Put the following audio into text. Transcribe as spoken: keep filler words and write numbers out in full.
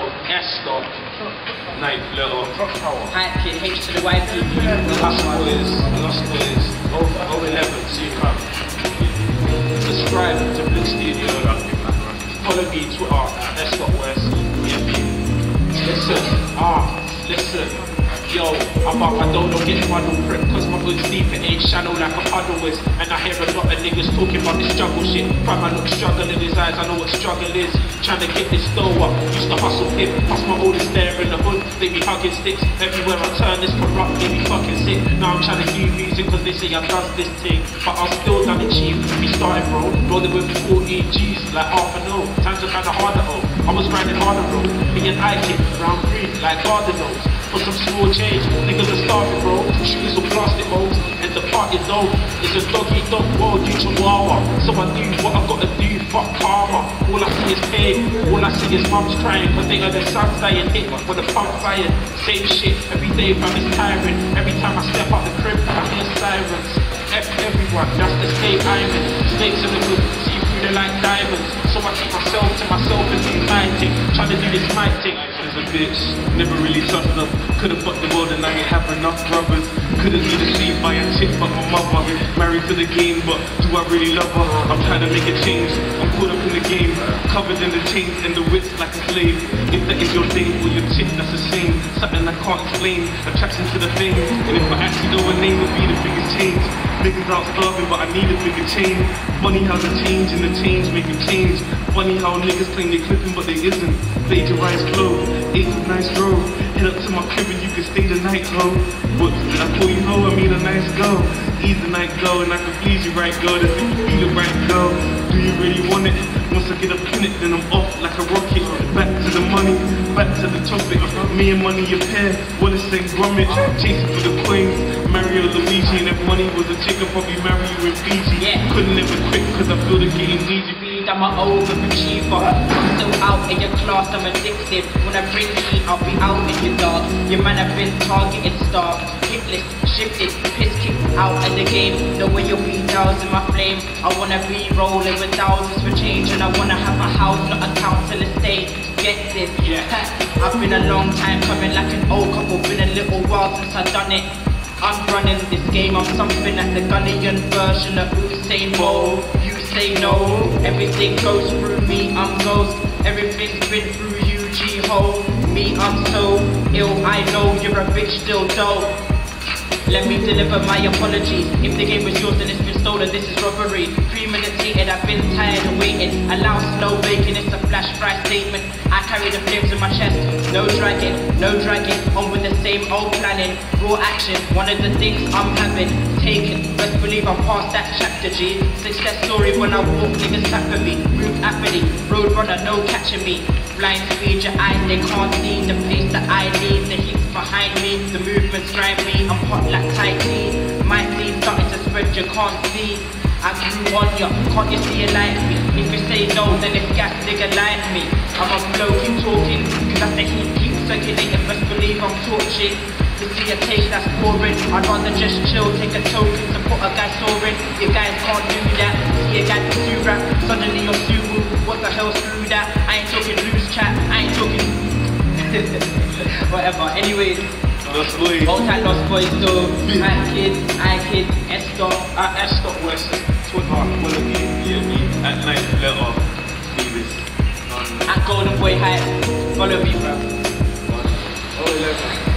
S.Dot, ninth letter. Hype Kid, H to the Y P. Lost Boyz, Lost Boyz, oh eleven, see you come. Subscribe to Blitz Studio. Follow me Twitter at S.Dot West. Listen, ah, listen. Yo, I'm up, I don't know, get funnel prick, cause my hood's deep, it ain't shallow like a puddle is. And I hear a lot of niggas talking about this struggle shit. Fam, I look struggle in his eyes, I know what struggle is. Trying to get this dough up, used to hustle him. Pass my oldest there in the hood, they be hugging sticks. Everywhere I turn, this corrupt, they be fucking sick. Now I'm trying to do music, cause they say I does this thing. But I'm still done it cheap, we started bro. Rolling with fourteen G's, like half an O. Times are kinda harder, oh. I was grinding harder, bro. Me and I kid, round three, like gardeners. For some small change, niggas are starving, bro. Shooting some plastic molds, and the party though is a dog eat dog world, you chihuahua. So I do what I gotta do, fuck karma. All I see is pain, all I see is mums crying, cause they heard their sons dying, hit when the pump fired. Same shit, every day fam is tiring. Every time I step out the crib, I hear sirens. F everyone, that's the state I'm in. Snakes in the hood, see through the like diamonds. So I keep myself to myself and do my thing. Trying to do this my thing. As a bitch, never really trust them. Could've fucked the world and I ain't have enough brothers. Couldn't be deceived by a chick but my mother. Married to the game, but do I really love her? I'm trying to make a change, I'm caught up in the game. Covered in the chains and the whips like a slave. If that is your date or your chick, that's a shame. Something I can't explain, attraction to the fame. And if I actually know a name, would be the biggest change. Niggas out starving, but I need a bigger change. Funny how the change and the change make a change. Funny how niggas claim they clipping, but they isn't. Plagiarized flow, eight to nice row. Head up to my crib and you can stay the night, ho. What did I call you, ho? I mean a nice girl. Ease the night, girl, and I can please you, right, girl. If you feel it, right, girl. Do you really want it? Once I get up in it, then I'm off like a rocket. Back to the money, back to the topic. Me and money a pair, Wallace and Gromit. Chasing for the coins, Mario Luigi. And if money was a chick, I'd probably marry you in Fiji. Yeah. Couldn't ever quit, cause I feel the game needs you. I'm an overachiever. I'm still out in your class, I'm addicted. When I bring heat, I'll be out in your dark. Your man have been targeted, starved, hitless, shifted, piss kicked out of the game. Know where you'll be dousing my flame. I wanna be rolling with thousands for change, and I wanna have a house, not a council estate. Get this? Yeah. I've been a long time coming like an old couple. Been a little while since I've done it. I'm running this game, I'm something like the Ghanaian version of Usain Bolt. You say no, everything goes through me, I'm ghost. Everything's been through you, G-Ho. Me, I'm so ill, I know you're a bitch still though. Let me deliver my apologies. If the game was yours then it's been stolen, this is robbery. Three minutes heated, I've been tired of waiting. Allow slow bacon, it's a flash fry statement. I carry the flames in my chest, no dragging, no dragging. On with the same old planning, raw action. One of the things I'm having, taken. Best believe I'm past that chapter G. Success story when I walk, niggas tap at me. Root apathy, road runner, no catching me. Blind speed, your eyes, they can't see the pace that I need. The heat's behind me, the movement's drive me. I'm hot like Thai tea. My seed starting to spread, you can't see. I grew on ya, can't you see it like me? If you say no, then it's gas, nigga like me. I'm a blow, keep talking, cause that's the heat, keep circulating. Best believe I'm torching. To see a taste that's pouring, I'd rather just chill, take a token to put a guy soaring. You guys can't do that. See a guy pursue rap, suddenly you're Subaru. What the hell, screw that? I ain't talking loose chat, I ain't talking whatever. Anyways, Lost Boyz. All time Lost Boyz, so Hype Kid, I Kid, S.Dot, At S.Dot West, Twitter, follow me. Yeah, me. At ninth letter, Davis. at Golden Boy Hype, follow me bro. oh eleven.